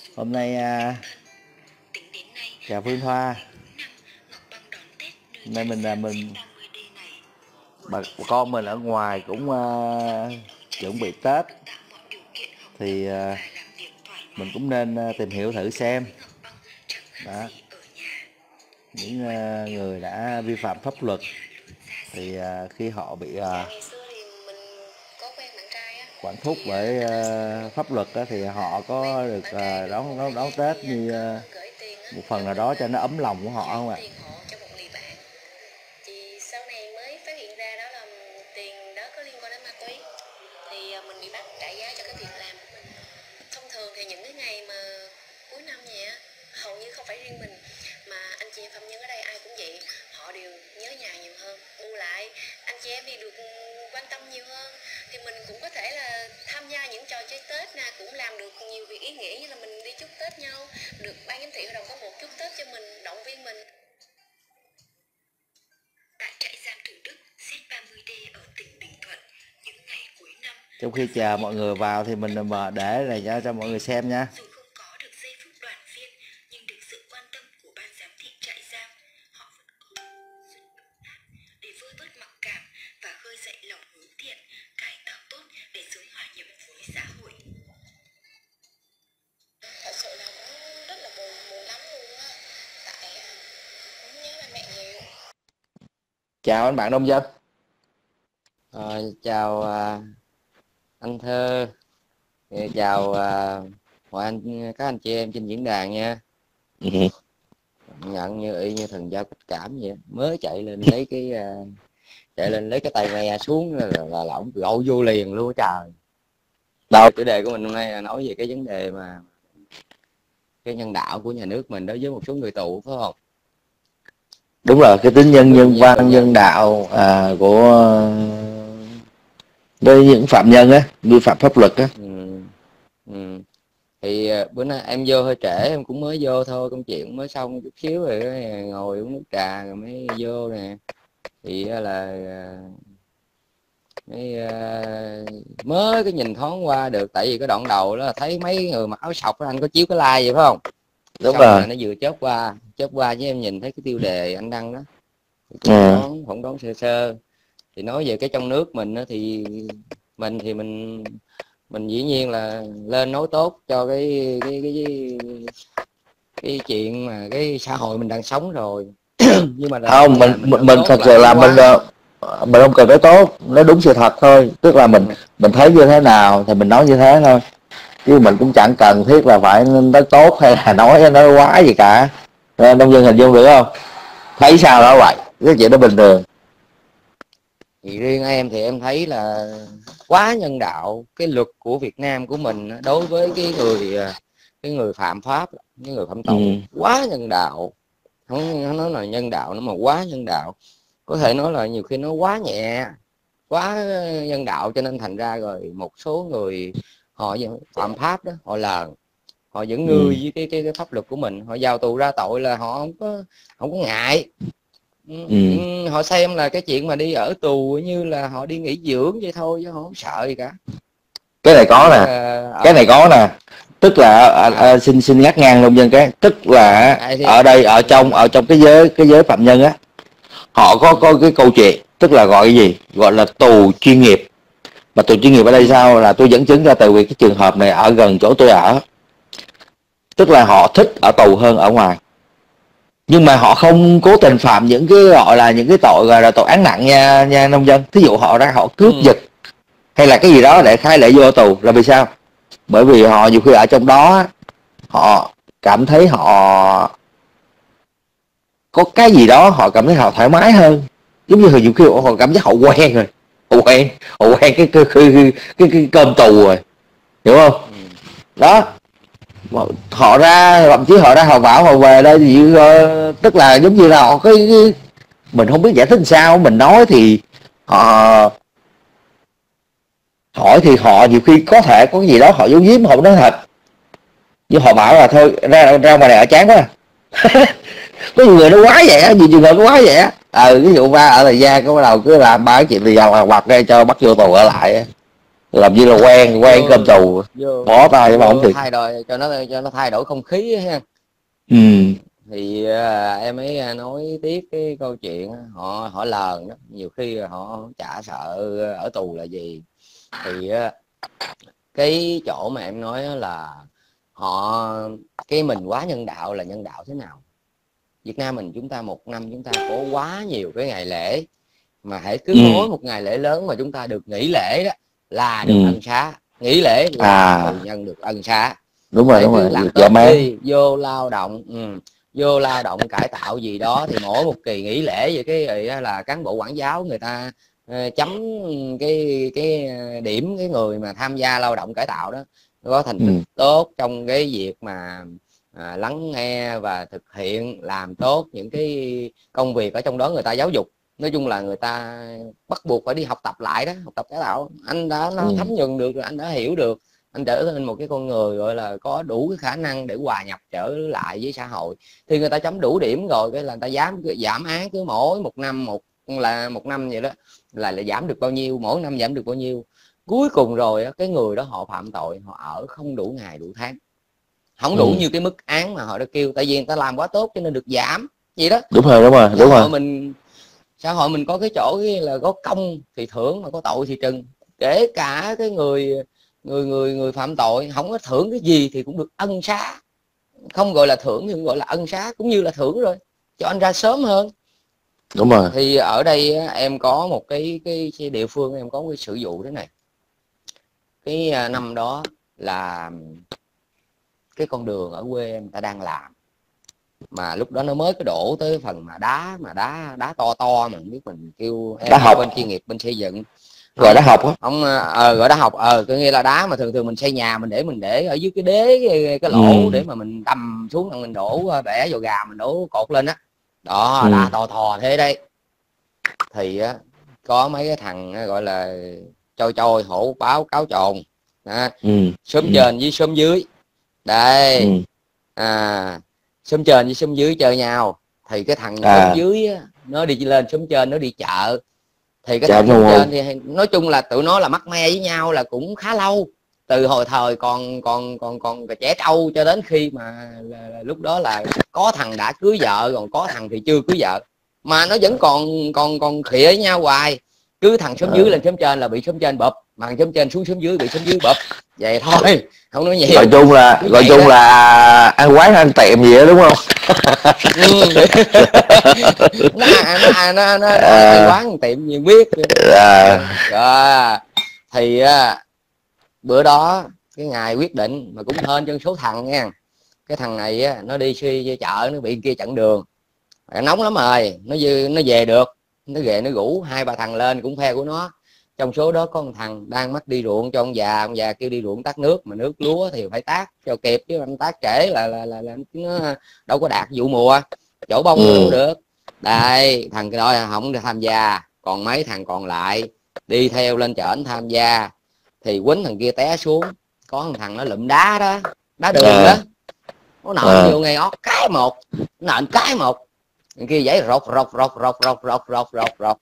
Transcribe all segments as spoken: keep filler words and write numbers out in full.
Hôm nay à, chào Phương Thoa. Hôm nay mình là mình bà con mình ở ngoài cũng à, chuẩn bị Tết thì à, mình cũng nên à, tìm hiểu thử xem đó, những à, người đã vi phạm pháp luật thì à, khi họ bị à, quản thúc bởi à, pháp luật đó, thì họ có được à, đón, đón đón Tết như à, một phần nào đó cho nó ấm lòng của họ không ạ? Thì sau này mới phát hiện ra đó là tiền đó có liên quan đến ma túy, thì mình bị bắt trả giá cho cái việc làm của mình. Thông thường thì những cái ngày mà cuối năm vậy á, hầu như không phải riêng mình mà anh chị em phạm nhân ở đây ai cũng vậy, họ đều nhớ nhà nhiều hơn. Bù lại anh chị em thì được quan tâm nhiều hơn, thì mình cũng có thể là tham gia những trò chơi Tết nè, cũng làm được nhiều việc ý nghĩa như là mình đi chúc Tết nhau, được ban giám thị hội đồng có một chúc Tết cho mình, động viên mình. Tại trại giam Thủ Đức Z ba mươi D ở tỉnh Bình Thuận, những ngày cuối năm, Trong khi chờ mọi người vào thì mình mà để này cho, cho mọi người xem nha. dù không có được giây phút đoàn viên, nhưng được sự quan tâm của ban giám thị trại giam, họ vẫn có sự nhộn nhịp để vơi bớt mặc cảm và khơi dậy lòng hướng thiện, cải tạo tốt để sớm hòa nhập với xã hội. Thật sự là cũng rất là buồn, buồn lắm luôn á, tại cũng nhớ ba mẹ nhiều. Chào anh bạn nông dân. Ờ, chào à, anh Thơ, chào à, mọi anh các anh chị em trên diễn đàn nha. Ừ. Nhận như y như thần giao cách cảm vậy, mới chạy lên lấy cái à, chạy lên lấy cái tay nghe xuống là là, là ổng gậu vô liền luôn trời. Đâu? Chủ đề của mình hôm nay là nói về cái vấn đề mà cái nhân đạo của nhà nước mình đối với một số người tù, phải không? Đúng rồi, cái tính nhân nhân văn nhân đạo à, của với những phạm nhân á, vi phạm pháp luật á. Ừ. Ừ. Thì bữa nay em vô hơi trễ, em cũng mới vô thôi, công chuyện cũng mới xong chút xíu rồi, ngồi uống nước trà rồi mới vô nè. Thì là mới, mới cái nhìn thoáng qua được, tại vì cái đoạn đầu đó là thấy mấy người mặc áo sọc đó, anh có chiếu cái like vậy phải không? Đúng xong rồi. rồi nó vừa chớp qua chớp qua với em nhìn thấy cái tiêu đề anh đăng đó, cũng Ừ. đoán phỏng đoán sơ sơ. Thì nói về cái trong nước mình đó, thì mình thì mình mình dĩ nhiên là lên nói tốt cho cái cái cái cái, cái chuyện mà cái xã hội mình đang sống rồi. Nhưng mà là Không, mình mình mình, nói mình tốt thật là sự không là mình quá. mình không cần nói tốt, nói đúng sự thật thôi, tức là mình Ừ. mình thấy như thế nào thì mình nói như thế thôi, chứ mình cũng chẳng cần thiết là phải nói tốt hay là nói nói quá gì cả. Nông dân hình dung được không? Thấy sao đó vậy, cái chuyện đó bình thường. Thì riêng em thì em thấy là quá nhân đạo. Cái luật của Việt Nam của mình đối với cái người cái người phạm pháp, cái người phạm tội, Ừ. quá nhân đạo. Không nói là nhân đạo nó mà quá nhân đạo, có thể nói là nhiều khi nó quá nhẹ, quá nhân đạo, cho nên thành ra rồi một số người họ phạm pháp đó, họ là họ vẫn ngư Ừ. với cái, cái cái pháp luật của mình, họ vào tù ra tội là họ không có không có ngại. Ừ. Họ xem là cái chuyện mà đi ở tù như là họ đi nghỉ dưỡng vậy thôi, chứ họ không sợ gì cả. Cái này có Chỉ nè, là cái này ở có nè, tức là à, à, à, xin xin ngắt ngang nông dân cái, tức là ai thì ở đây ở trong ừ, ở trong cái giới cái giới phạm nhân á, họ có ừ, có cái câu chuyện, tức là gọi cái gì, gọi là tù chuyên nghiệp. Mà tù chuyên nghiệp ở đây ừ, sao, là tôi dẫn chứng ra từ vì cái trường hợp này ở gần chỗ tôi ở, tức là họ thích ở tù hơn ở ngoài, nhưng mà họ không cố tình phạm những cái gọi là những cái tội gọi là tội án nặng nha nha nông dân. Thí dụ họ ra họ cướp ừ, giật hay là cái gì đó để khai lại vô tù, là vì sao? Bởi vì họ nhiều khi ở trong đó họ cảm thấy họ có cái gì đó, họ cảm thấy họ thoải mái hơn, giống như hồi nhiều khi họ cảm giác họ quen rồi, họ quen họ quen cái cái cái, cái, cái, cái cơm tù rồi, hiểu không? ừ. Đó, họ ra thậm chí họ ra họ vào họ về đây thì uh, tức là giống như là họ cái, cái mình không biết giải thích làm sao, mình nói thì họ hỏi thì họ nhiều khi có thể có cái gì đó họ giấu giếm, họ nói thật, nhưng họ bảo là thôi ra ra ngoài này ở chán quá. Có nhiều người nó quá vậy á, nhiều trường hợp nó quá vậy á. Ờ ví dụ ba ở thời gian có bắt đầu cứ làm ba cái chuyện thì giàu hoặc đây cho bắt vô tù ở lại á. làm như là quen quen vô, cơm tù, vô, bỏ tay mà không vô thiệt. thay đổi cho nó cho nó thay đổi không khí ha. Ừ. Thì à, em ấy nói tiếp cái câu chuyện họ họ lờn đó, nhiều khi họ chả sợ ở tù là gì. Thì cái chỗ mà em nói là họ cái mình quá nhân đạo là nhân đạo thế nào? Việt Nam mình chúng ta một năm chúng ta có quá nhiều cái ngày lễ, mà hãy cứ Ừ. mỗi một ngày lễ lớn mà chúng ta được nghỉ lễ đó là được Ừ. ân xá, nghỉ lễ là À. tù nhân được ân xá. Đúng rồi, Hãy đúng cứ rồi, làm được dã Tết man. đi, vô lao động, ừ, vô lao động cải tạo gì đó, thì mỗi một kỳ nghỉ lễ vậy cái là cán bộ quản giáo người ta uh, chấm cái cái điểm cái người mà tham gia lao động cải tạo đó có thành tích Ừ. tốt trong cái việc mà à, lắng nghe và thực hiện làm tốt những cái công việc ở trong đó người ta giáo dục. Nói chung là người ta bắt buộc phải đi học tập lại đó, học tập cải tạo. Anh đã nó Ừ. thấm nhuần được rồi, anh đã hiểu được, anh trở thành một cái con người gọi là có đủ cái khả năng để hòa nhập trở lại với xã hội. Thì người ta chấm đủ điểm rồi cái là người ta dám giảm án cứ mỗi một năm một là một năm vậy đó, là lại giảm được bao nhiêu, mỗi năm giảm được bao nhiêu. Cuối cùng rồi cái người đó họ phạm tội, họ ở không đủ ngày đủ tháng, không đủ Ừ. như cái mức án mà họ đã kêu, tại vì người ta làm quá tốt cho nên được giảm vậy đó. Đúng rồi, đúng rồi, Xã đúng hội rồi. mình xã hội mình có cái chỗ là có công thì thưởng mà có tội thì trừng. Kể cả cái người người người người phạm tội không có thưởng cái gì thì cũng được ân xá, không gọi là thưởng nhưng gọi là ân xá, cũng như là thưởng rồi, cho anh ra sớm hơn. Đúng rồi. Thì ở đây em có một cái cái, cái địa phương em có cái sự vụ thế này. Cái năm đó là cái con đường ở quê em ta đang làm, mà lúc đó nó mới có đổ tới phần mà đá mà đá đá to to mà không biết mình kêu em Đá học. bên chuyên nghiệp bên xây dựng Gọi đá không học á. không ờ gọi đá học ờ có nghĩa là đá mà thường thường mình xây nhà mình để mình để ở dưới cái đế cái, cái lỗ Ừ. để mà mình đâm xuống mình đổ bẻ vào gà mình đổ cột lên á đó, Ừ. đá to thò thế đấy. Thì á có mấy cái thằng gọi là trôi trôi hổ báo cáo trồn đó, Ừ. xóm Ừ. trên với xóm dưới đây, Ừ. à xóm trên với xóm dưới chơi nhau. Thì cái thằng xóm À. dưới á, nó đi lên xóm trên nó đi chợ. Thì cái Chạm thằng xóm luôn. trên thì nói chung là tụi nó là mắc me với nhau là cũng khá lâu, từ hồi thời còn còn còn còn trẻ trâu cho đến khi mà là, là, lúc đó là có thằng đã cưới vợ, còn có thằng thì chưa cưới vợ, mà nó vẫn còn còn còn khịa với nhau hoài. Cứ thằng xóm dưới lên xóm trên là bị xóm trên bụp, mà thằng xóm trên xuống xóm dưới bị xóm dưới bụp, vậy thôi không nói nhiều. Gọi chung là Cứ gọi vậy chung đó. là ăn quán ăn tiệm gì đó đúng không? Ừ. nó, nó, nó, nó, nó ăn À. quán tiệm gì biết À. rồi. Thì bữa đó cái ngày quyết định mà cũng hên cho số thằng nha. Cái thằng này á, nó đi suy chợ nó bị kia chặn đường, nóng lắm rồi, nó nó về được, nó về nó rủ hai ba thằng lên cũng phe của nó. Trong số đó có một thằng đang mắc đi ruộng cho ông già, ông già kêu đi ruộng tát nước, mà nước lúa thì phải tát cho kịp chứ anh tát trễ là là là, là nó đâu có đạt vụ mùa, chỗ bông nó đâu Ừ. được. Đây thằng đó không tham gia, còn mấy thằng còn lại đi theo lên trển tham gia. Thì quýnh thằng kia té xuống, có một thằng nó lụm đá đó, đá đường đó, À. nó nện À. vô ngay ót cái một, nện cái một, thằng kia giấy rột rột rột rột rột rột rột rột rột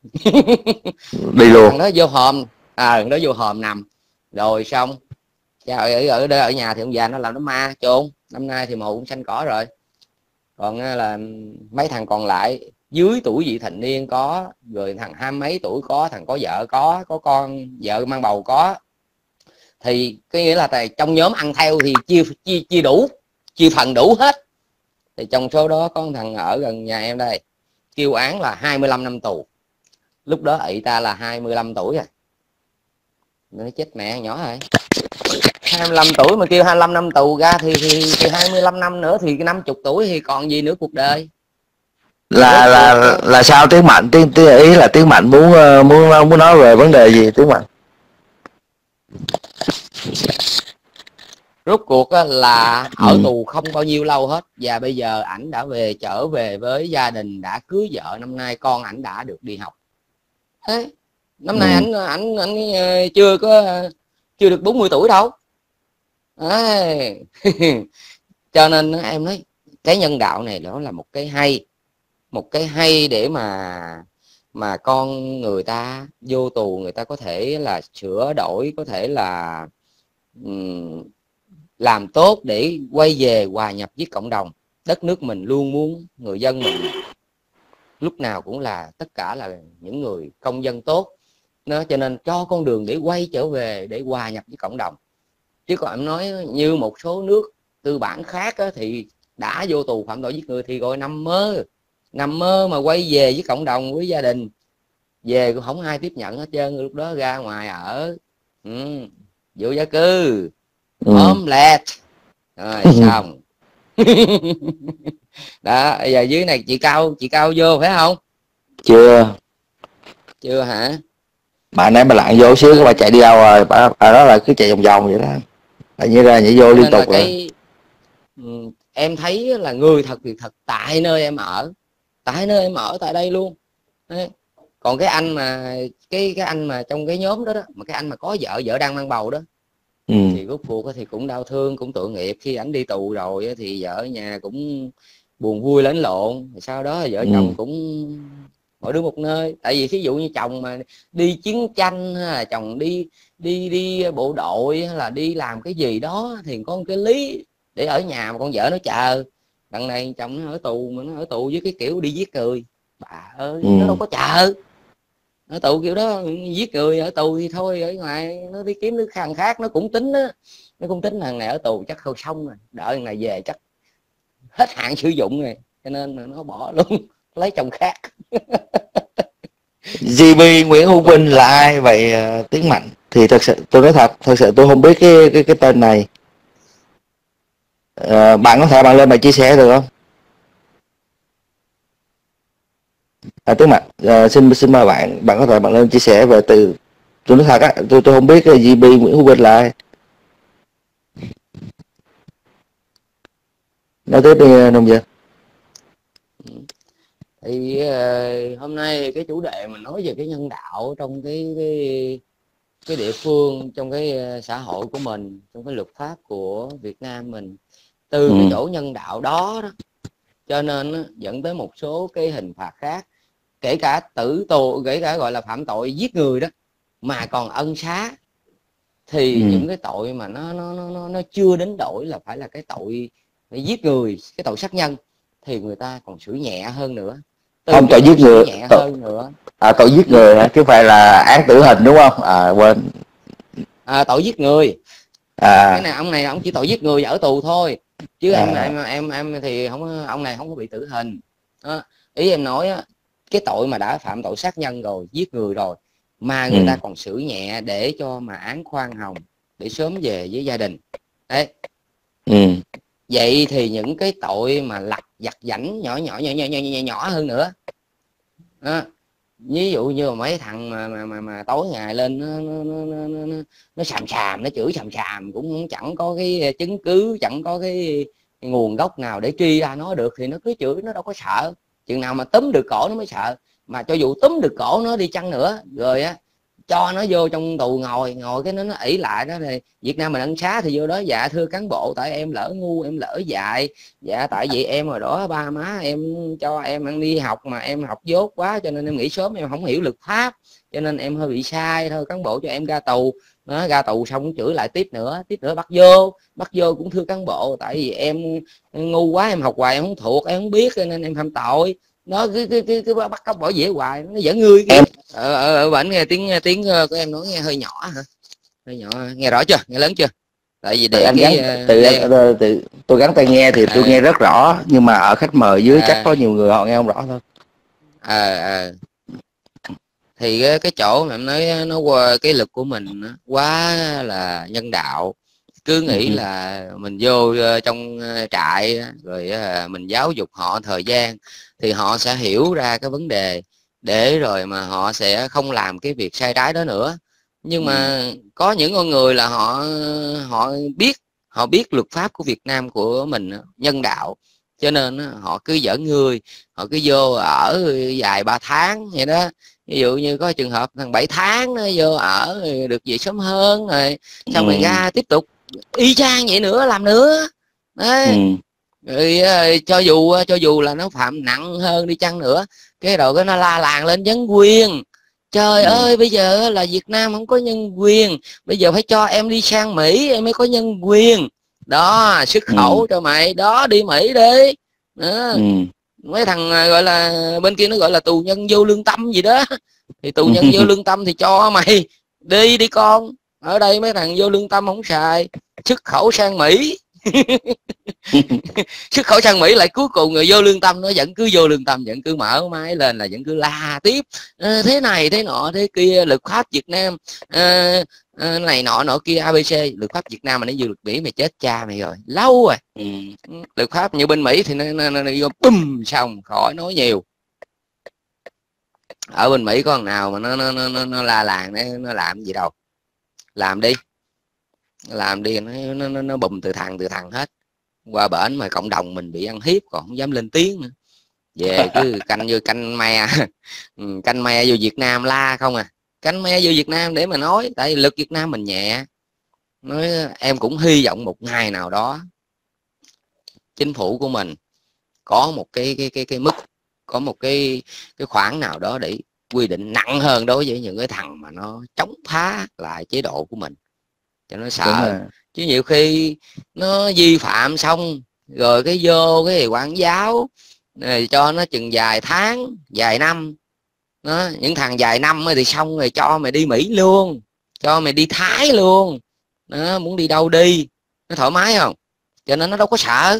Đi luôn. thằng đó vô hòm, à thằng đó vô hòm nằm. Rồi xong ở ở ở, ở nhà thì ông già nó làm nó ma chôn, năm nay thì mồ cũng xanh cỏ rồi. Còn là mấy thằng còn lại dưới tuổi vị thành niên có, rồi thằng hai mấy tuổi có, thằng có vợ có có con vợ mang bầu có. Thì cái nghĩa là trong nhóm ăn theo thì chia chia chia đủ, chia phần đủ hết. Thì trong số đó có một thằng ở gần nhà em đây kêu án là hai mươi lăm năm tù. Lúc đó ị ta là hai mươi lăm tuổi rồi, nó chết mẹ nhỏ rồi. hai mươi lăm tuổi mà kêu hai mươi lăm năm tù ra thì thì, thì hai mươi lăm năm nữa thì năm mươi tuổi thì còn gì nữa cuộc đời. là là là sao Tiến Mạnh? Tiến, tiến ý là Tiến Mạnh muốn muốn muốn nói về vấn đề gì Tiến Mạnh? Rốt cuộc là ở Ừ. tù không bao nhiêu lâu hết, và bây giờ ảnh đã về trở về với gia đình, đã cưới vợ, năm nay con ảnh đã được đi học. Thế năm nay ảnh ảnh ảnh chưa có chưa được bốn mươi tuổi đâu. Đấy. Cho nên em nói cái nhân đạo này nó là một cái hay, một cái hay để mà mà con người ta vô tù, người ta có thể là sửa đổi, có thể là um, làm tốt để quay về hòa nhập với cộng đồng. Đất nước mình luôn muốn người dân mình lúc nào cũng là tất cả là những người công dân tốt nó, cho nên cho con đường để quay trở về, để hòa nhập với cộng đồng. Chứ còn em nói như một số nước tư bản khác á, thì đã vô tù phạm tội giết người thì gọi nằm mơ, nằm mơ mà quay về với cộng đồng, với gia đình. Về cũng không ai tiếp nhận hết trơn, lúc đó ra ngoài ở ừ, vô gia cư, Ừ. ốm lẹt rồi xong. Đó, giờ dưới này chị Cao, chị Cao vô phải không? Chưa. Chưa hả? Bà nãy bà lặn vô xíu, bà chạy đi đâu rồi? Bà, bà đó là cứ chạy vòng vòng vậy đó, bà như ra nhảy vô liên tục cái, rồi. Em thấy là người thật thì thật tại nơi em ở, tại nơi em ở tại đây luôn. Đấy. Còn cái anh mà cái cái anh mà trong cái nhóm đó đó, mà cái anh mà có vợ, vợ đang mang bầu đó, ừ. thì rốt cuộc thì cũng đau thương, cũng tội nghiệp. Khi ảnh đi tù rồi thì vợ ở nhà cũng buồn vui lẫn lộn. Sau đó vợ Ừ. chồng cũng mỗi đứa một nơi. Tại vì ví dụ như chồng mà đi chiến tranh, hay là chồng đi đi đi bộ đội, hay là đi làm cái gì đó thì có một cái lý để ở nhà, mà con vợ nó chờ. Đằng này chồng nó ở tù, mà nó ở tù với cái kiểu đi giết người. Bà ơi, Ừ. nó đâu có chờ. Ở tù kiểu đó giết người, ở tù thì thôi, ở ngoài nó đi kiếm nước khang khác. Nó cũng tính á, nó cũng tính thằng này ở tù chắc không xong rồi, đợi thằng này về chắc hết hạn sử dụng rồi, cho nên nó bỏ luôn, lấy chồng khác. giê bê Nguyễn Hữu Vinh là ai vậy uh, Tiến Mạnh? Thì thật sự tôi nói thật, thật sự tôi không biết cái cái, cái tên này. Uh, bạn có thể bạn lên bạn chia sẻ được không? À, Tiến Mạnh, uh, xin xin mời bạn, bạn có thể bạn lên chia sẻ về từ, tôi nói thật á, tôi tôi không biết cái giê bê Nguyễn Hữu Vinh là ai. Nói tiếp đi Nông Dân. Thì uh, hôm nay cái chủ đề mình nói về cái nhân đạo trong cái cái cái địa phương, trong cái xã hội của mình, trong cái luật pháp của Việt Nam mình. Từ ừ. cái chỗ nhân đạo đó, đó cho nên dẫn tới một số cái hình phạt khác, kể cả tử tù, kể cả gọi là phạm tội giết người đó mà còn ân xá. Thì ừ. những cái tội mà nó nó nó nó chưa đến đổi là phải là cái tội phải giết người, cái tội sát nhân, thì người ta còn xử nhẹ hơn nữa. Từ Không, tội giết người nhẹ tội, hơn nữa. à, tội giết người hả, chứ phải là án tử hình đúng không? À quên. À, tội giết người. À. Cái này ông này ông chỉ tội giết người và ở tù thôi, chứ à. em em em em thì không, ông này không có bị tử hình đó. Ý em nói á, cái tội mà đã phạm tội sát nhân rồi, giết người rồi, mà người ừ. ta còn xử nhẹ để cho mà án khoan hồng, để sớm về với gia đình. Đấy. ừ. Vậy thì những cái tội mà lặt vặt vảnh nhỏ nhỏ nhỏ nhỏ nhỏ nhỏ, nhỏ hơn nữa đó. Ví dụ như mấy thằng mà mà mà, mà tối ngày lên nó nó, nó, nó, nó, nó xàm xàm, nó chửi xàm xàm, cũng chẳng có cái chứng cứ, chẳng có cái nguồn gốc nào để truy ra nó được, thì nó cứ chửi, nó đâu có sợ. Chừng nào mà túm được cổ nó mới sợ. Mà cho dù túm được cổ nó đi chăng nữa rồi á, cho nó vô trong tù ngồi ngồi cái nó nó ỷ lại đó. Thì Việt Nam mình ân xá thì vô đó, dạ thưa cán bộ, tại em lỡ ngu, em lỡ dại, dạ tại vì em hồi đó ba má em cho em ăn đi học mà em học dốt quá, cho nên em nghỉ sớm, em không hiểu luật pháp, cho nên em hơi bị sai thôi, cán bộ cho em ra tù. Nó ra tù xong chửi lại tiếp nữa, tiếp nữa bắt vô, bắt vô cũng thưa cán bộ, tại vì em ngu quá, em học hoài em không thuộc, em không biết nên em phạm tội. Nó cứ cứ cứ, cứ bắt cóc bỏ dĩa hoài, nó giỡn người kia. ở ở, ở bển nghe tiếng tiếng của em nói nghe hơi nhỏ hả? Hơi nhỏ, nghe rõ chưa, nghe lớn chưa? Tại vì để anh cái gắn từ, để... từ, từ tôi gắn tai nghe thì tôi à, nghe rất rõ, nhưng mà ở khách mời dưới à, chắc có nhiều người họ nghe không rõ thôi. à, à. Thì cái, cái chỗ mà em nói nó qua cái lực của mình quá là nhân đạo, cứ nghĩ ừ. là mình vô trong trại rồi mình giáo dục họ thời gian thì họ sẽ hiểu ra cái vấn đề, để rồi mà họ sẽ không làm cái việc sai trái đó nữa. Nhưng ừ. mà có những con người là họ họ biết, họ biết luật pháp của Việt Nam của mình nhân đạo, cho nên họ cứ giỡn người, họ cứ vô ở vài ba tháng vậy đó. Ví dụ như có trường hợp thằng bảy tháng nó vô ở được về sớm hơn rồi, xong rồi ừ. ra tiếp tục y chang vậy nữa, làm nữa. Đấy. ừ. Rồi, cho dù cho dù là nó phạm nặng hơn đi chăng nữa, cái đầu cái nó la làng lên nhân quyền. Trời ừ. ơi, bây giờ là Việt Nam không có nhân quyền, bây giờ phải cho em đi sang Mỹ em mới có nhân quyền. Đó, xuất khẩu ừ. cho mày đó, đi Mỹ đi đó. Ừ. Mấy thằng gọi là bên kia nó gọi là tù nhân vô lương tâm gì đó, thì tù nhân vô lương tâm thì cho mày đi đi con. Ở đây mấy thằng vô lương tâm không xài, xuất khẩu sang Mỹ. Xuất khẩu sang Mỹ lại cuối cùng người vô lương tâm nó vẫn cứ vô lương tâm, vẫn cứ mở máy lên là vẫn cứ la tiếp à, thế này thế nọ thế kia, luật pháp Việt Nam à, à, này nọ nọ kia a bê xê. Luật pháp Việt Nam mà nó vô luật Mỹ mày chết cha mày rồi, lâu rồi. Ừ. Luật pháp như bên Mỹ thì nó, nó, nó, nó bùm xong khỏi nói nhiều. Ở bên Mỹ có thằng nào mà nó nó nó, nó la làng nó, nó làm gì đâu, làm đi làm đi nó nó nó, nó bùm từ thằng từ thằng hết. Qua bển mà cộng đồng mình bị ăn hiếp còn không dám lên tiếng nữa, về cứ canh vô canh me canh me vô Việt Nam la không à, canh me vô Việt Nam để mà nói, tại vì luật Việt Nam mình nhẹ. Nói em cũng hy vọng một ngày nào đó chính phủ của mình có một cái cái cái cái mức, có một cái cái khoản nào đó để quy định nặng hơn đối với những cái thằng mà nó chống phá lại chế độ của mình cho nó sợ. Chứ nhiều khi nó vi phạm xong rồi cái vô cái quản giáo này cho nó chừng vài tháng vài năm đó, những thằng vài năm thì xong rồi cho mày đi Mỹ luôn, cho mày đi Thái luôn đó, muốn đi đâu đi, nó thoải mái không, cho nên nó đâu có sợ.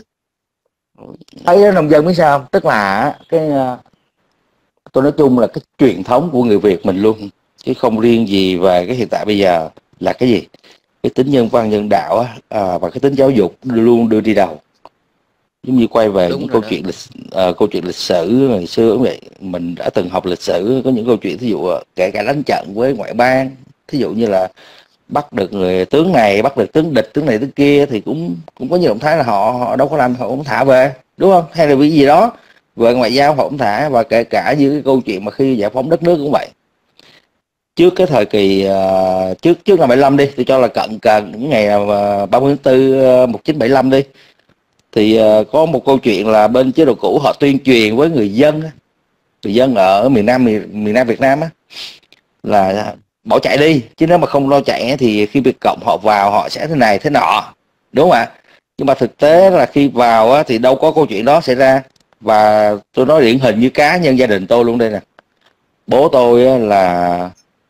Thấy nông dân biết sao, tức là cái tôi nói chung là cái truyền thống của người Việt mình luôn, chứ không riêng gì về cái hiện tại bây giờ, là cái gì, cái tính nhân văn nhân đạo á, à, và cái tính giáo dục luôn đưa đi đầu. Giống như quay về Đúng những câu đó. chuyện lịch uh, câu chuyện lịch sử ngày xưa cũng vậy, mình đã từng học lịch sử, có những câu chuyện thí dụ kể cả đánh trận với ngoại bang, thí dụ như là bắt được người tướng này, bắt được tướng địch, tướng này tướng kia, thì cũng cũng có nhiều động thái là họ họ đâu có làm, họ cũng thả về, đúng không, hay là vì gì đó về ngoại giao họ cũng thả. Và kể cả như cái câu chuyện mà khi giải phóng đất nước cũng vậy, trước cái thời kỳ uh, trước trước năm bảy lăm đi, tôi cho là cận cận những ngày uh, ba mươi tháng tư uh, một nghìn chín trăm bảy mươi lăm đi, thì uh, có một câu chuyện là bên chế độ cũ họ tuyên truyền với người dân người dân ở miền Nam miền, miền Nam Việt Nam á, là bỏ chạy đi, chứ nếu mà không lo chạy thì khi Việt Cộng họ vào họ sẽ thế này thế nọ, đúng không ạ? Nhưng mà thực tế là khi vào á, thì đâu có câu chuyện đó xảy ra. Và tôi nói điển hình như cá nhân gia đình tôi luôn đây nè, bố tôi á, là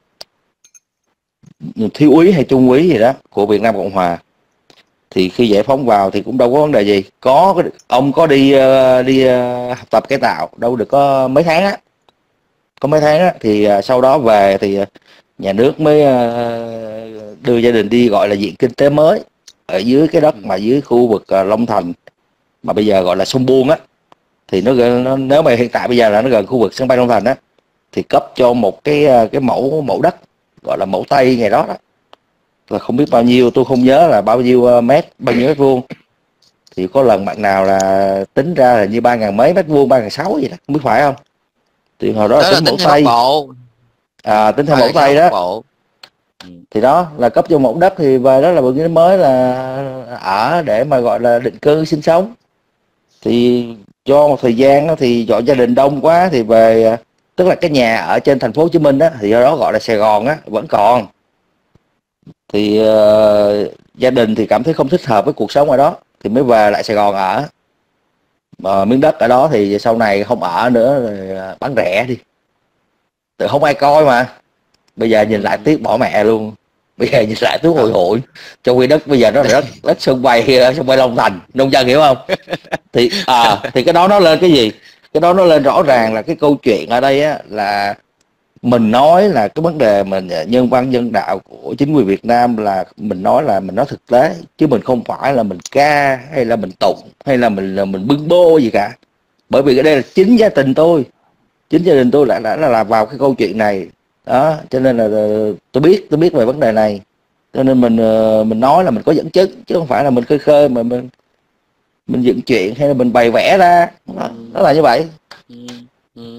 thiếu úy hay trung úy gì đó của Việt Nam Cộng Hòa, thì khi giải phóng vào thì cũng đâu có vấn đề gì, có ông có đi đi học tập cải tạo đâu được có mấy tháng á, có mấy tháng á, thì sau đó về thì nhà nước mới đưa gia đình đi gọi là diện kinh tế mới ở dưới cái đất mà dưới khu vực Long Thành mà bây giờ gọi là sông Buông á, thì nó, nó nếu mà hiện tại bây giờ là nó gần khu vực sân bay Long Thành á, thì cấp cho một cái cái mẫu mẫu đất gọi là mẫu Tây ngày đó đó, là không biết bao nhiêu, tôi không nhớ là bao nhiêu mét, bao nhiêu mét vuông, thì có lần bạn nào là tính ra là như ba ngàn mấy mét vuông, ba ngàn sáu gì đó, không biết phải không, thì hồi đó, đó là tính, tính mẫu Tây bộ. À, tính theo mẫu Tây đó bộ. Thì đó là cấp cho mẫu đất, thì về đó là một cái mới là ở để mà gọi là định cư sinh sống. Thì do một thời gian đó, thì dọn gia đình đông quá thì về, tức là cái nhà ở trên thành phố Hồ Chí Minh đó, thì do đó gọi là Sài Gòn á, vẫn còn. Thì uh, gia đình thì cảm thấy không thích hợp với cuộc sống ở đó, thì mới về lại Sài Gòn ở. Mà miếng đất ở đó thì sau này không ở nữa rồi bán rẻ đi, tự không ai coi mà. Bây giờ nhìn lại tiếc bỏ mẹ luôn, bây giờ nhìn lại tiếc hồi hụi, trong khi đất bây giờ nó là đất đất sân bay sân bay Long Thành, nông dân hiểu không? Thì à, thì cái đó nó lên cái gì, cái đó nó lên rõ ràng là cái câu chuyện ở đây á, là mình nói là cái vấn đề mình nhân văn nhân đạo của chính quyền Việt Nam, là mình nói là mình nói thực tế, chứ mình không phải là mình ca hay là mình tụng hay là mình là mình bưng bô gì cả. Bởi vì cái đây là chính gia đình tôi, chính gia đình tôi đã đã là vào cái câu chuyện này đó, cho nên là tôi biết tôi biết về vấn đề này, cho nên mình mình nói là mình có dẫn chứng, chứ không phải là mình khơi khơi mà mình mình dựng chuyện hay là mình bày vẽ ra. Đó, đó là như vậy. Ừ. Ừ.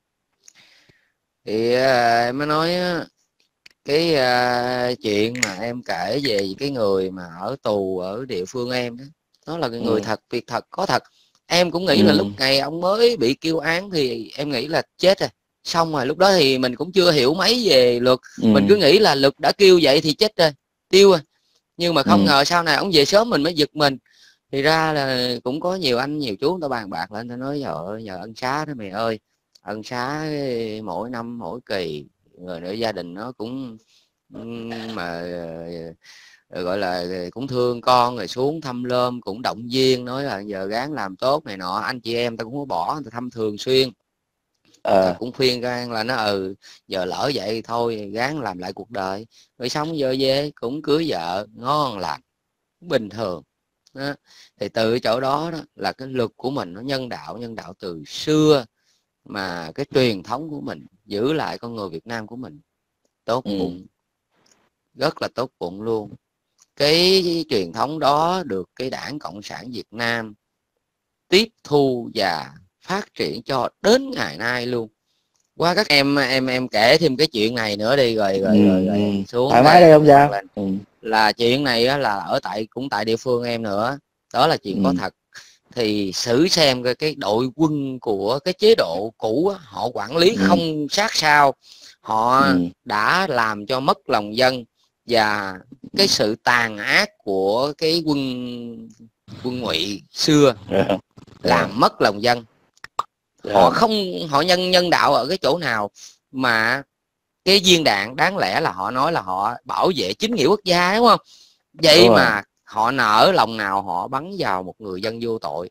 Thì em mới nói cái uh, chuyện mà em kể về cái người mà ở tù ở địa phương em đó, nó là cái người Ừ. thật, việc thật, có thật. Em cũng nghĩ Ừ. là lúc ngày ông mới bị kêu án thì em nghĩ là chết rồi, xong rồi. Lúc đó thì mình cũng chưa hiểu mấy về luật, Ừ. mình cứ nghĩ là luật đã kêu vậy thì chết rồi, tiêu rồi. Nhưng mà không Ừ. ngờ sau này ông về sớm mình mới giật mình. Thì ra là cũng có nhiều anh nhiều chú người ta bàn bạc lên, ta nói trời ơi nhờ ân xá đó mày ơi, ân xá mỗi năm mỗi kỳ, rồi nữa gia đình nó cũng mà gọi là cũng thương con, rồi xuống thăm lơm cũng động viên, nói là giờ ráng làm tốt này nọ, anh chị em ta cũng có bỏ, ta thăm thường xuyên. Ờ. Cũng khuyên ra là nó ừ giờ lỡ vậy thôi ráng làm lại cuộc đời, rồi xong giờ về cũng cưới vợ ngon lành bình thường đó. Thì từ chỗ đó, đó là cái luật của mình nó nhân đạo, nhân đạo từ xưa, mà cái truyền thống của mình giữ lại con người Việt Nam của mình tốt Ừ. bụng, rất là tốt bụng luôn. Cái truyền thống đó được cái Đảng Cộng sản Việt Nam tiếp thu và phát triển cho đến ngày nay luôn. Qua các em em em kể thêm cái chuyện này nữa đi, rồi rồi Ừ. rồi, rồi Ừ. em xuống Thoải đây mái đây em không bàn sao. lên. Ừ. Là chuyện này á, là ở tại cũng tại địa phương em nữa, đó là chuyện có Ừ. thật. Thì xử xem cái, cái đội quân của cái chế độ cũ á, họ quản lý Ừ. không sát sao, họ Ừ. đã làm cho mất lòng dân, và cái sự tàn ác của cái quân quân ngụy xưa Rồi. Rồi. làm mất lòng dân. Họ Rồi. không, họ nhân nhân đạo ở cái chỗ nào mà cái viên đạn đáng lẽ là họ nói là họ bảo vệ chính nghĩa quốc gia, đúng không? Đúng Vậy rồi. mà họ nở lòng nào họ bắn vào một người dân vô tội.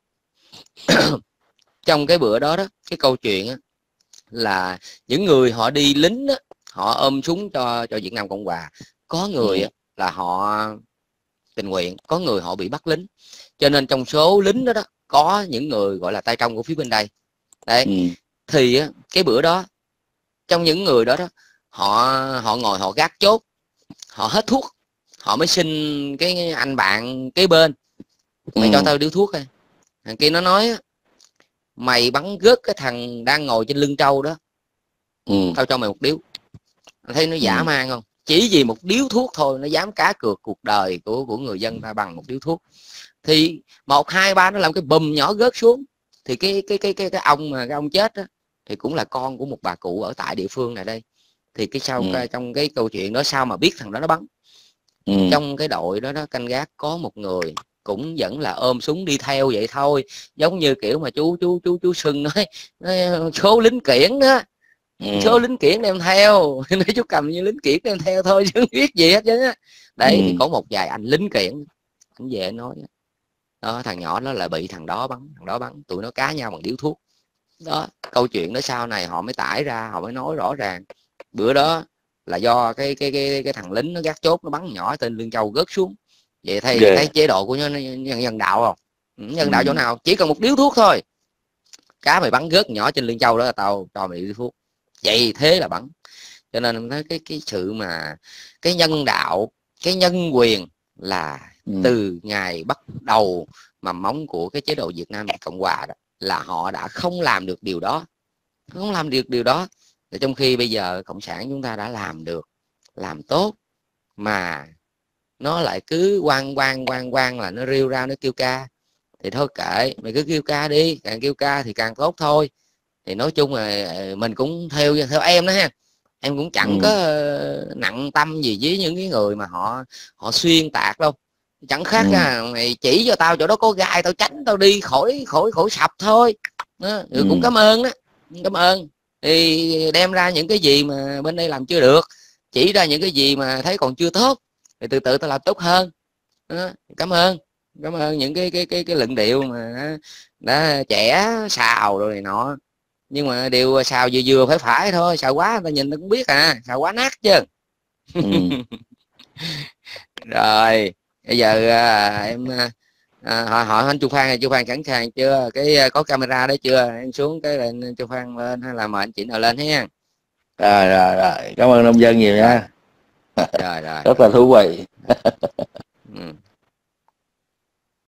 Trong cái bữa đó đó, cái câu chuyện á, là những người họ đi lính á, họ ôm súng cho cho Việt Nam Cộng Hòa. Có người Ừ. á, là họ tình nguyện, có người họ bị bắt lính. Cho nên trong số lính đó đó có những người gọi là tay trong của phía bên đây đấy. Ừ. Thì á, cái bữa đó trong những người đó đó, họ họ ngồi họ gác chốt, họ hết thuốc, họ mới xin cái anh bạn kế bên, mày cho Ừ. tao điếu thuốc coi. Thằng kia nó nói mày bắn gớt cái thằng đang ngồi trên lưng trâu đó, Ừ. tao cho mày một điếu. Thấy nó dã Ừ. man không? Chỉ vì một điếu thuốc thôi nó dám cá cược cuộc đời của của người dân ta bằng một điếu thuốc. Thì một hai ba nó làm cái bùm nhỏ rớt xuống. Thì cái cái cái cái cái ông mà cái ông chết đó, thì cũng là con của một bà cụ ở tại địa phương này đây. Thì cái sau Ừ. cái, trong cái câu chuyện đó sao mà biết thằng đó nó bắn. Ừ. Trong cái đội đó đó canh gác có một người cũng vẫn là ôm súng đi theo vậy thôi, giống như kiểu mà chú chú chú chú Sưng nói, nói số lính kiển đó, Ừ. số lính kiển đem theo. Nói chú cầm như lính kiển đem theo thôi chứ không biết gì hết chứ á. Đấy, thì Ừ. có một vài anh lính kiển, anh về nói đó, thằng nhỏ nó là bị thằng đó bắn, thằng đó bắn, tụi nó cá nhau bằng điếu thuốc đó. Câu chuyện đó sau này họ mới tải ra, họ mới nói rõ ràng bữa đó là do cái cái cái cái thằng lính nó gác chốt nó bắn nhỏ tên Lương Châu rớt xuống. Vậy thì Ghê. thấy chế độ của nhân, nhân, nhân đạo không? Nhân đạo chỗ Ừ. nào? Chỉ cần một điếu thuốc thôi, cá mày bắn rớt nhỏ trên Lương Châu đó là tao cho mày điếu thuốc. Vậy thế là bắn. Cho nên mình thấy cái cái sự mà cái nhân đạo, cái nhân quyền là Ừ. từ ngày bắt đầu mầm móng của cái chế độ Việt Nam Cộng Hòa đó, là họ đã không làm được điều đó, không làm được điều đó. Trong khi bây giờ cộng sản chúng ta đã làm được, làm tốt, mà nó lại cứ quan quan quan quan là nó rêu ra, nó kêu ca. Thì thôi kệ, mày cứ kêu ca đi, càng kêu ca thì càng tốt thôi. Thì nói chung là mình cũng theo theo em đó ha, em cũng chẳng Ừ. có nặng tâm gì với những cái người mà họ họ xuyên tạc đâu. Chẳng khác Ừ. à, mày chỉ cho tao chỗ đó có gai tao tránh tao đi khỏi khỏi khỏi sập thôi đó. Ừ, cũng Ừ. cảm ơn đó, cảm ơn. Thì đem ra những cái gì mà bên đây làm chưa được, chỉ ra những cái gì mà thấy còn chưa tốt, thì từ từ tao làm tốt hơn đó. Cảm ơn, cảm ơn những cái cái cái cái luận điệu mà đã, đã trẻ xào rồi này nọ. Nhưng mà điều xào vừa vừa phải phải thôi, xào quá người ta nhìn ta cũng biết à, xào quá nát chứ. Ừ. Rồi bây giờ à, em à, hỏi hỏi anh Chu Phan này, Chu Phan sẵn sàng chưa? Cái à, có camera đấy chưa? Em xuống cái lên Chu Phan lên hay là mời anh chị nào lên ha? Rồi rồi rồi, cảm ơn nông dân nhiều Rồi nha. rồi rồi. Rất là thú vị. Ừ.